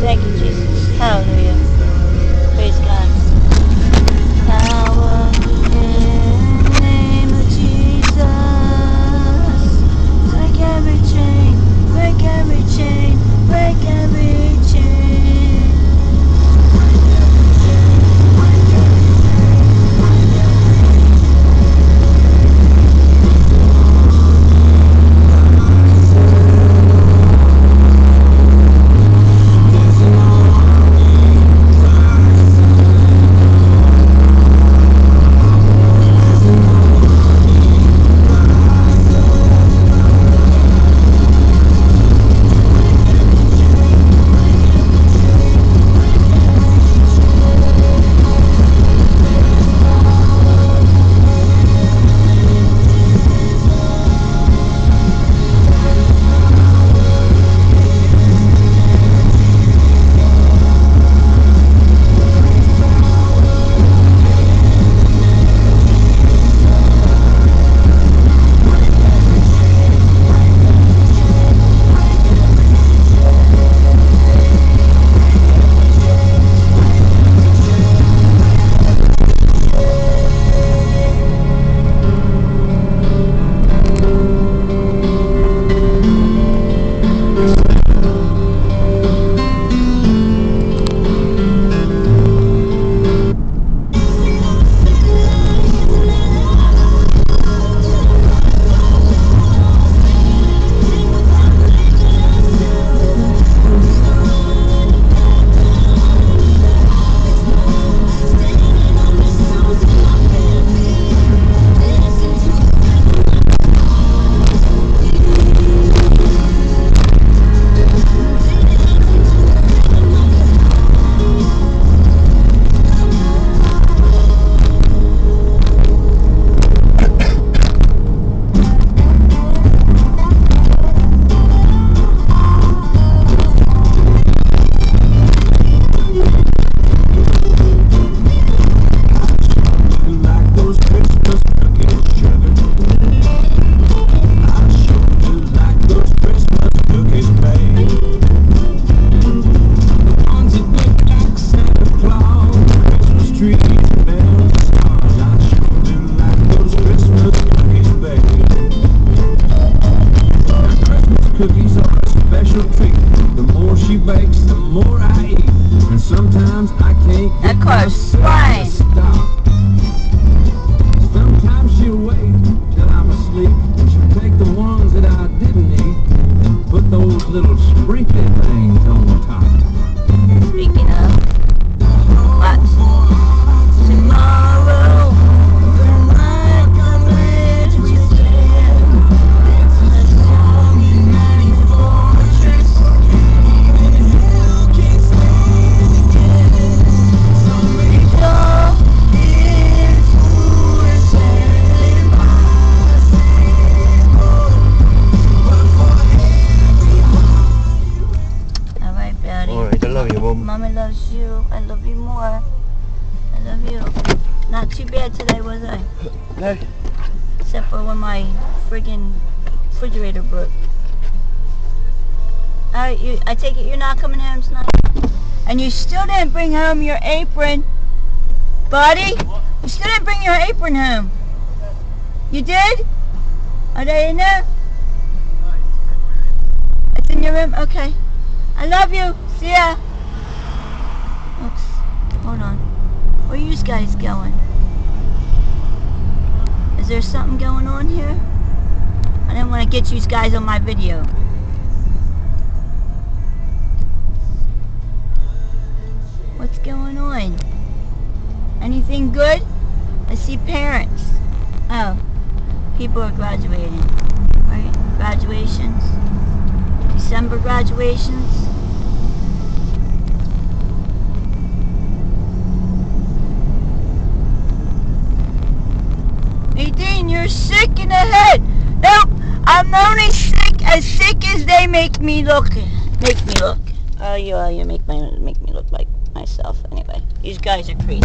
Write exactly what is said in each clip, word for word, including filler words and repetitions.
Thank you, Jesus. Hallelujah. Praise God. Power in the name of Jesus. Break every chain, break every chain, break every chain. I take it you're not coming home tonight? And you still didn't bring home your apron. Buddy? What? You still didn't bring your apron home. You did? Are they in there? It's in your room? Okay. I love you. See ya. Oops. Hold on. Where are you guys going? Is there something going on here? I didn't want to get you guys on my video. What's going on? Anything good? I see parents. Oh, people are graduating, right? Graduations. December graduations. Nadine, you're sick in the head. Nope, I'm only sick as sick as they make me look. Make me look. Oh, you, oh, you make my make me look like myself. Anyway, these guys are crazy.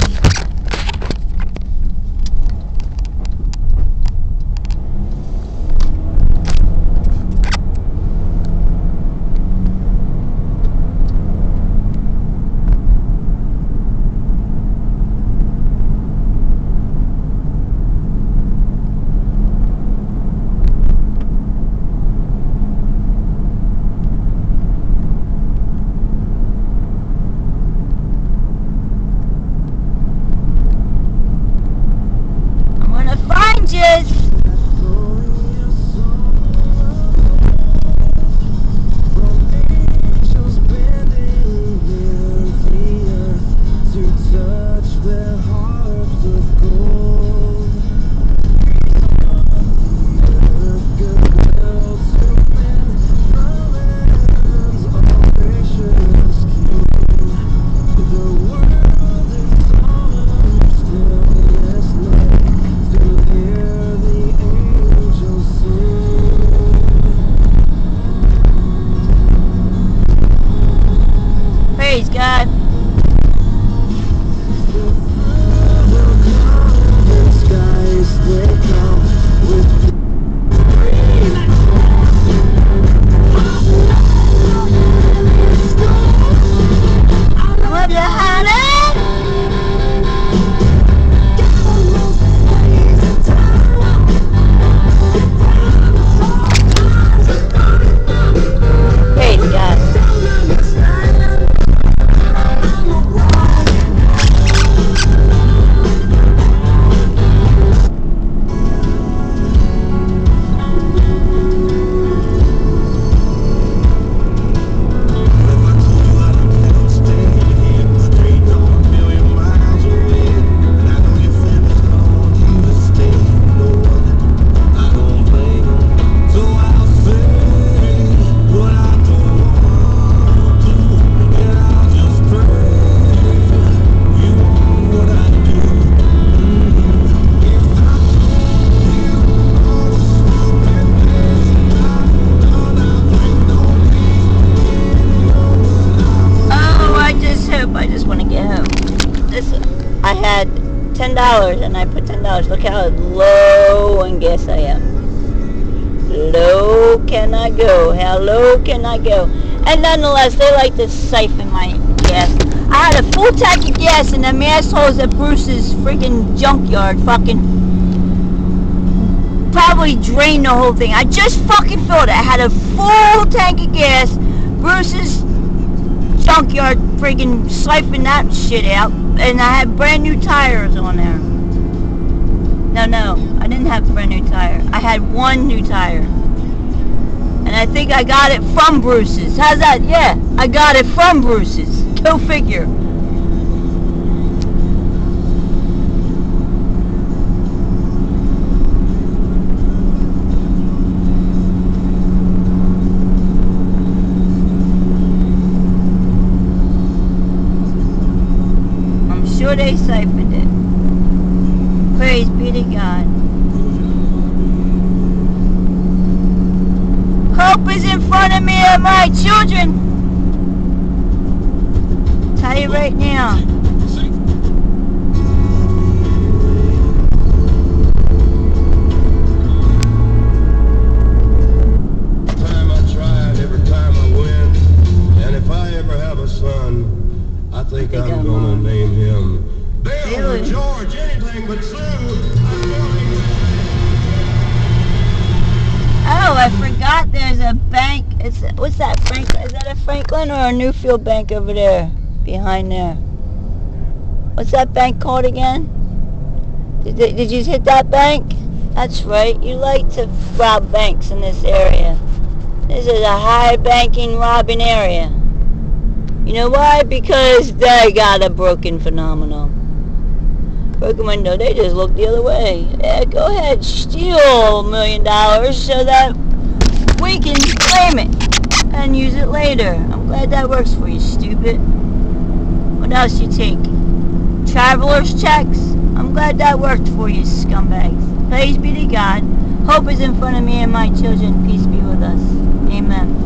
Praise God. I just want to get home. This, I had ten dollars and I put ten dollars. Look how low on gas I am. Low can I go? How low can I go? And nonetheless, they like to siphon my gas. I had a full tank of gas and them assholes at Bruce's freaking junkyard fucking probably drained the whole thing. I just fucking filled it. I had a full tank of gas. Bruce's junkyard friggin' siphoned that shit out, and I had brand new tires on there. No, no, I didn't have brand new tire. I had one new tire, and I think I got it from Bruce's. How's that? Yeah, I got it from Bruce's. Go figure. Sure they siphoned it. Praise be to God. Hope is in front of me and my children. Tell you right now. Every time I tried, every time I win, and if I ever have a son, I think, I think I'm, I'm gonna on. name him Bill or George, anything but Sue. Oh, I forgot there's a bank. It's what's that, Franklin? Is that a Franklin or a Newfield bank over there, behind there? What's that bank called again? Did, did you hit that bank? That's right. You like to rob banks in this area. This is a high banking robbing area. You know why? Because they got a broken phenomenon. Broken window, they just look the other way. Yeah, go ahead, steal a million dollars so that we can claim it and use it later. I'm glad that works for you, stupid. What else you take? Traveler's checks? I'm glad that worked for you, scumbags. Praise be to God. Hope is in front of me and my children. Peace be with us. Amen.